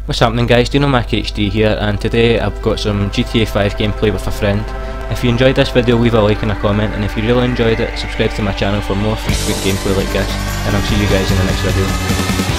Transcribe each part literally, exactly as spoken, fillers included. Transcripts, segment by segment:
What's happening, guys? Dino Mac H D here, and today I've got some G T A five gameplay with a friend. If you enjoyed this video, leave a like and a comment, and if you really enjoyed it, subscribe to my channel for more frequent gameplay like this, and I'll see you guys in the next video.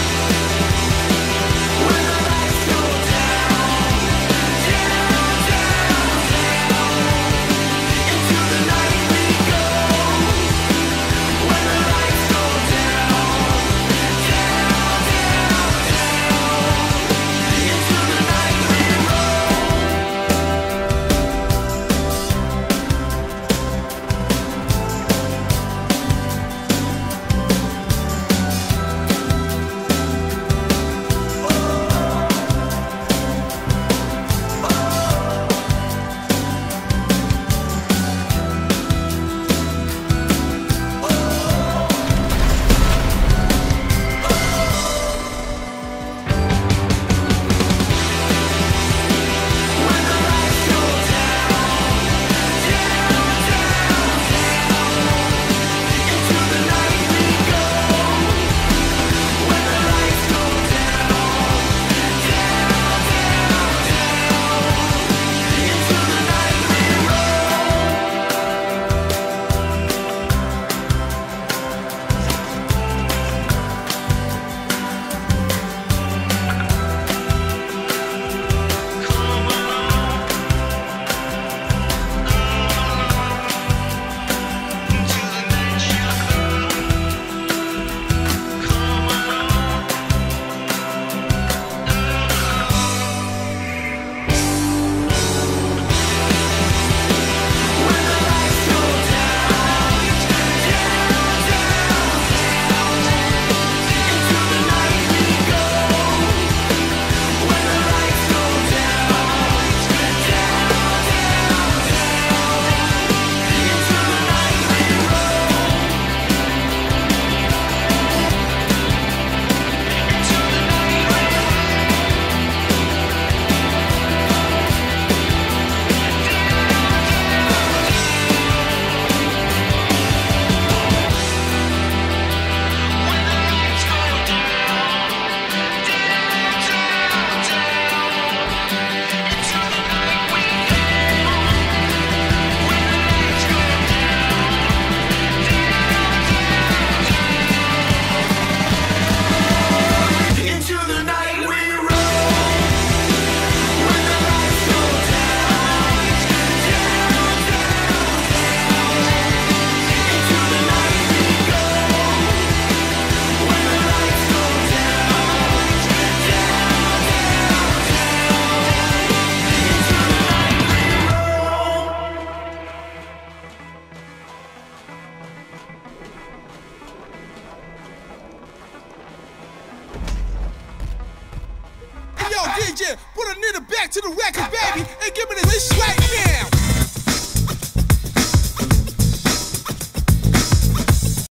Yo, D J, put a nigga back to the record, baby.